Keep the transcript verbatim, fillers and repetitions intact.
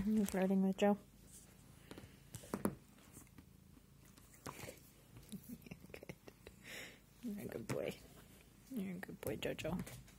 You flirting with Joe? Good. You're a good boy. You're a good boy, Jojo.